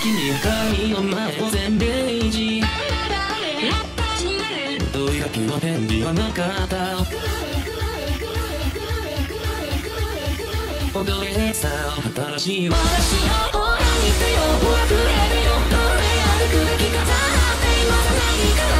君がお前を全米一問いかけの返事はなかった踊れさ新しい私の方に手を溢れるよどれ歩くべきかさって今さ何か